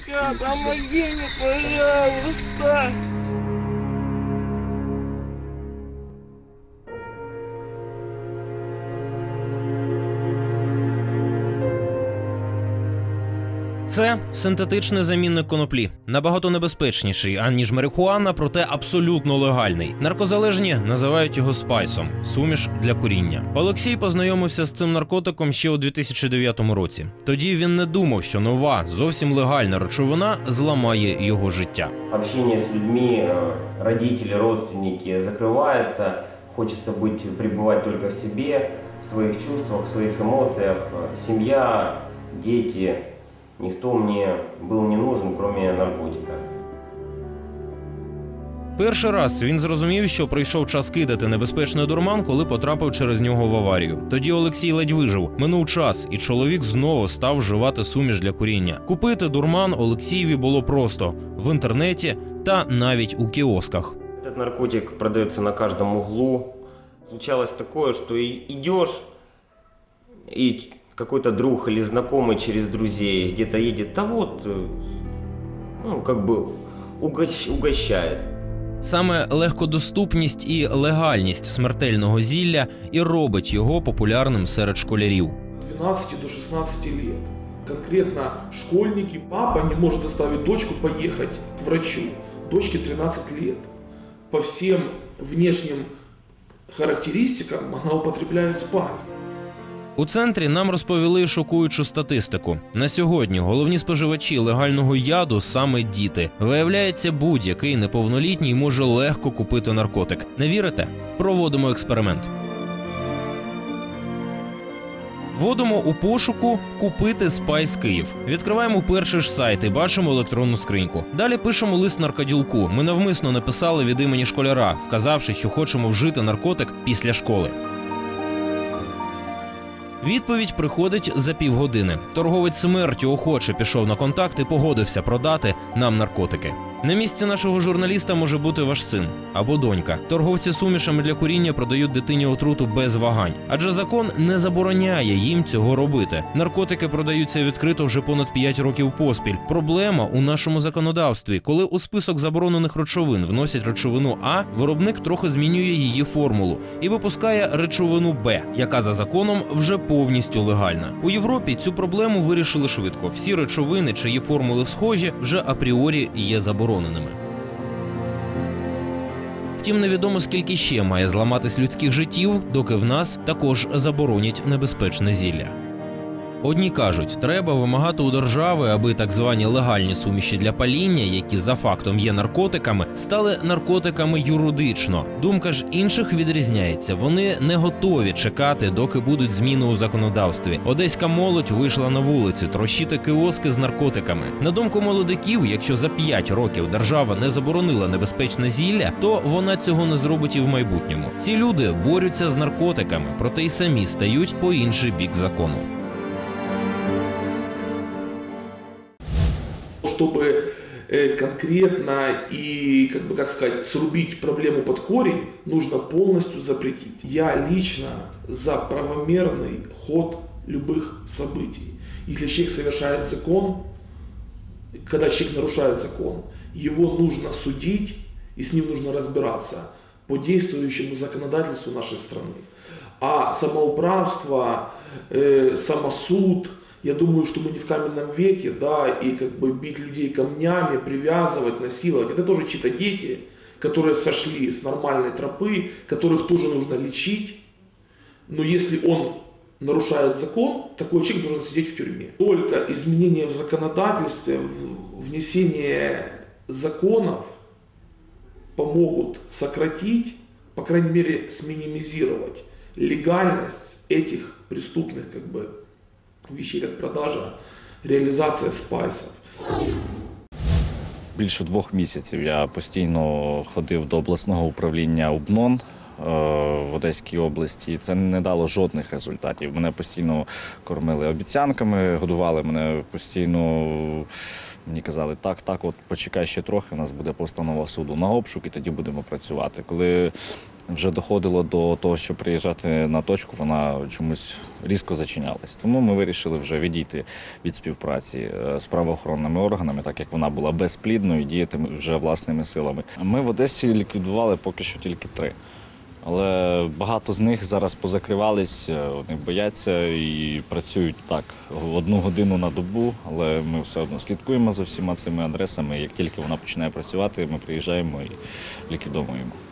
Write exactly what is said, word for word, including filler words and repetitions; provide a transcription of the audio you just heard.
Папочка, помоги мне, пожалуйста. Це синтетичний замінник коноплі. Набагато небезпечніший, аніж марихуана, проте абсолютно легальний. Наркозалежні називають його спайсом – суміш для куріння. Олексій познайомився з цим наркотиком ще у дві тисячі дев'ятому році. Тоді він не думав, що нова, зовсім легальна речовина зламає його життя. Общение с людьми, родители, родственники закрывается, хочется быть, пребывать только в себе, в своих чувствах, в своих эмоциях. Семья, дети. Ніхто мені був не нужен, крім наркотика. Перший раз він зрозумів, що прийшов час кидати небезпечний дурман, коли потрапив через нього в аварію. Тоді Олексій ледь вижив. Минув час, і чоловік знову став вживати суміш для куріння. Купити дурман Олексієві було просто – в інтернеті та навіть у кіосках. Этот наркотик продається на кожному углу. Случалось такое, что идешь и какой-то друг или знакомый через друзей где-то едет, да вот, ну, как бы угощ, угощает. Саме легкодоступність і легальність смертельного зілля і робить його популярним серед школярів. От двенадцати до шестнадцати лет. Конкретно школьники, папа не может заставить дочку поехать к врачу. Дочке тринадцать лет. По всем внешним характеристикам она употребляет спайс. У центрі нам розповіли шокуючу статистику. На сьогодні головні споживачі легального яду – саме діти. Виявляється, будь-який неповнолітній може легко купити наркотик. Не вірите? Проводимо експеримент. Вводимо у пошуку «Купити Спайс Київ». Відкриваємо перший ж сайт і бачимо електронну скриньку. Далі пишемо лист наркоділку. Ми навмисно написали від імені школяра, вказавши, що хочемо вжити наркотик після школи. Відповідь приходить за півгодини. Торговець смертю охоче пішов на контакт і погодився продати нам наркотики. На місці нашого журналіста може бути ваш син або донька. Торговці сумішами для куріння продають дитині отруту без вагань. Адже закон не забороняє їм цього робити. Наркотики продаються відкрито вже понад п'ять років поспіль. Проблема у нашому законодавстві. Коли у список заборонених речовин вносять речовину А, виробник трохи змінює її формулу і випускає речовину Б, яка за законом вже повністю легальна. У Європі цю проблему вирішили швидко. Всі речовини, чиї формули схожі, вже апріорі є забороненими. Втім, невідомо, скільки ще має зламатись людських життів, доки в нас також заборонять небезпечне зілля. Одні кажуть, треба вимагати у держави, аби так звані легальні суміші для паління, які за фактом є наркотиками, стали наркотиками юридично. Думка ж інших відрізняється. Вони не готові чекати, доки будуть зміни у законодавстві. Одеська молодь вийшла на вулиці трощити кіоски з наркотиками. На думку молодиків, якщо за п'ять років держава не заборонила небезпечне зілля, то вона цього не зробить і в майбутньому. Ці люди борються з наркотиками, проте й самі стають по інший бік закону. Чтобы э, конкретно и, как бы, как сказать, срубить проблему под корень, нужно полностью запретить. Я лично за правомерный ход любых событий. Если человек совершает закон, когда человек нарушает закон, его нужно судить и с ним нужно разбираться по действующему законодательству нашей страны. А самоуправство, э, самосуд, я думаю, что мы не в каменном веке, да, и как бы бить людей камнями, привязывать, насиловать. Это тоже чьи-то дети, которые сошли с нормальной тропы, которых тоже нужно лечить. Но если он нарушает закон, такой человек должен сидеть в тюрьме. Только изменения в законодательстве, внесение законов помогут сократить, по крайней мере, сминимизировать легальность этих преступных, как бы, вещей, как продажа, реалізація спайсів. Більше двох місяців я постійно ходив до обласного управління УБНОН в Одеській області. Це не дало жодних результатів. Мене постійно кормили обіцянками, годували мене постійно, мені мені казали, так, так, от почекай ще трохи, у нас буде постанова суду на обшук і тоді будемо працювати. Коли вже доходило до того, щоб приїжджати на точку, вона чомусь різко зачинялась. Тому ми вирішили вже відійти від співпраці з правоохоронними органами, так як вона була безплідною, діяти вже власними силами. Ми в Одесі ліквідували поки що тільки три. Але багато з них зараз позакривались, вони бояться і працюють так одну годину на добу, але ми все одно слідкуємо за всіма цими адресами. Як тільки вона починає працювати, ми приїжджаємо і ліквідовуємо.